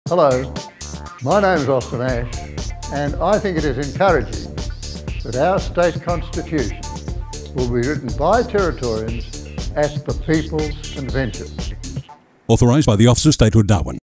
Hello, my name is Austin Asche, and I think it is encouraging that our state constitution will be written by Territorians at the People's Convention. Authorised by the Office of Statehood, Darwin.